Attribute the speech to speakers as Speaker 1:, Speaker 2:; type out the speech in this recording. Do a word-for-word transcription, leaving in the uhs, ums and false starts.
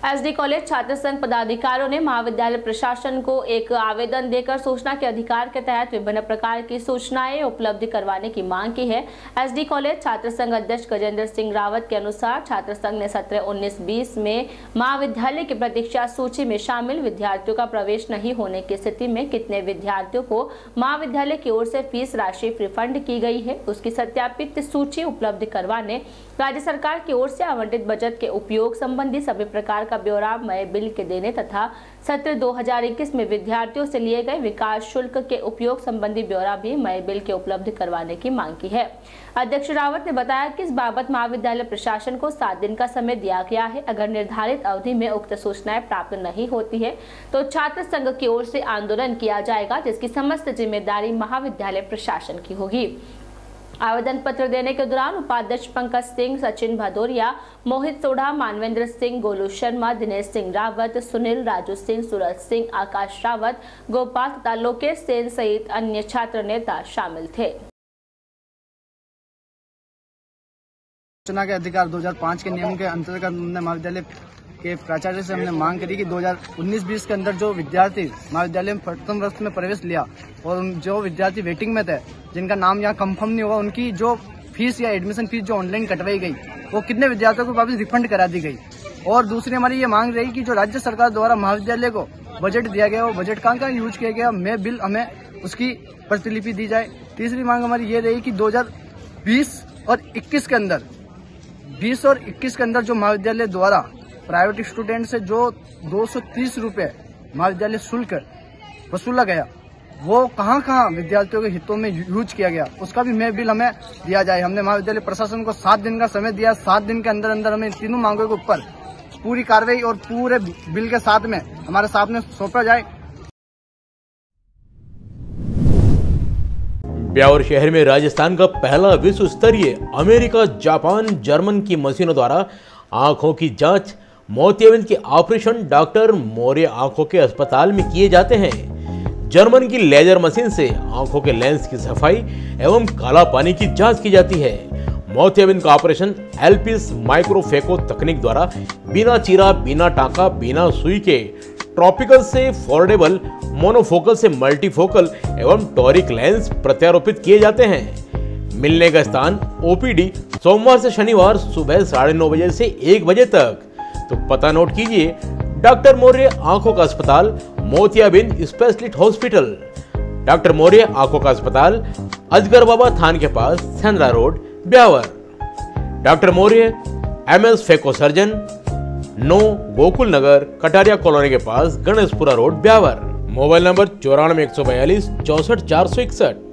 Speaker 1: SD college छात्र संघ पदाधिकारियों ने महाविद्यालय प्रशासन को एक आवेदन देकर सूचना के अधिकार के तहत विभिन्न प्रकार की सूचनाएं उपलब्ध करवाने की मांग की है। एसडी कॉलेज छात्र संघ अध्यक्ष गजेंद्र सिंह रावत के अनुसार छात्र संघ ने सत्र उन्नीस बीस में महाविद्यालय की प्रतीक्षा सूची में शामिल विद्यार्थियों का प्रवेश नहीं होने की स्थिति में कितने विद्यार्थियों को महाविद्यालय की ओर से फीस राशि रिफंड की गई है, उसकी सत्यापित सूची उपलब्ध करवाने, राज्य सरकार की ओर से आवंटित बजट के उपयोग संबंधी सभी प्रकार का ब्यौरा मई बिल के देने तथा सत्र दो हज़ार इक्कीस में विद्यार्थियों से लिए गए विकास शुल्क के उपयोग संबंधी ब्यौरा भी मई बिल के उपलब्ध करवाने की मांग की है। अध्यक्ष रावत ने बताया कि इस बाबत महाविद्यालय प्रशासन को सात दिन का समय दिया गया है। अगर निर्धारित अवधि में उक्त सूचनाएं प्राप्त नहीं होती है तो छात्र संघ की ओर से आंदोलन किया जाएगा, जिसकी समस्त जिम्मेदारी महाविद्यालय प्रशासन की होगी। आवेदन पत्र देने के दौरान उपाध्यक्ष पंकज सिंह, सचिन भदौरिया, मोहित सोढ़ा, मानवेंद्र सिंह, गोलू शर्मा, दिनेश सिंह रावत, सुनील, राजू सिंह, सूरज सिंह, आकाश रावत, गोपाल तथा लोकेश सेन सहित अन्य छात्र नेता शामिल थे।
Speaker 2: सूचना के अधिकार दो हज़ार पाँच के नियम के अंतर्गत हमने महाविद्यालय के प्राचार्य से हमने मांग करी कि दो हज़ार उन्नीस बीस के अंदर जो विद्यार्थी महाविद्यालय में प्रथम वर्ष में प्रवेश लिया और जो विद्यार्थी वेटिंग में थे, जिनका नाम यहाँ कंफर्म नहीं हुआ, उनकी जो फीस या एडमिशन फीस जो ऑनलाइन कटवाई गई वो कितने विद्यार्थियों को वापस रिफंड करा दी गई। और दूसरी हमारी ये मांग रही कि जो राज्य सरकार द्वारा महाविद्यालय को बजट दिया गया वो बजट कहाँ कहाँ यूज किया गया, मैं बिल हमें उसकी प्रतिलिपि दी जाए। तीसरी मांग हमारी ये रही कि दो हज़ार बीस और इक्कीस के अंदर बीस और इक्कीस के अंदर जो महाविद्यालय द्वारा प्राइवेट स्टूडेंट से जो दो सौ तीस रुपये महाविद्यालय शुल्क वसूला गया वो कहाँ कहाँ विद्यार्थियों के हितों में यूज किया गया, उसका भी मैं बिल हमें दिया जाए। हमने महाविद्यालय प्रशासन को सात दिन का समय दिया। सात दिन के अंदर अंदर हमें तीनों मांगों के ऊपर पूरी कार्रवाई और पूरे बिल के साथ में हमारे सामने सौंपा जाए।
Speaker 3: ब्यावर शहर में राजस्थान का पहला विश्व स्तरीय अमेरिका, जापान, जर्मन की मशीनों द्वारा आंखों की जांच मोतियाबिंद के ऑपरेशन डॉक्टर मौर्य आंखों के अस्पताल में किए जाते हैं। जर्मन की लेजर मशीन से आंखों के लेंस की सफाई एवं काला पानी की जांच की जाती है। मोतियाबिंद का ऑपरेशन एलपिस माइक्रोफेको तकनीक द्वारा बिना चीरा, बिना टाका, बिना सुई के ट्रॉपिकल से फोल्डेबल, मोनोफोकल से मल्टीफोकल एवं टॉरिक लेंस प्रत्यारोपित किए जाते हैं। मिलने का स्थान ओपीडी सोमवार से शनिवार सुबह साढ़े नौ बजे से एक बजे तक। तो पता नोट कीजिए, डॉक्टर मौर्य आंखों का अस्पताल, मोतियाबिंद स्पेशलिस्ट हॉस्पिटल। डॉक्टर मौर्य आंखों का अस्पताल, अजगर बाबा थान के पास, Sendra road, Beawar. Doctor Maurya MS phaco surgeon, नौ गोकुल नगर, कटारिया कॉलोनी के पास, Ganeshpura road, Beawar. Mobile number चौरानवे एक सौ बयालीस चौसठ चार सौ इकसठ।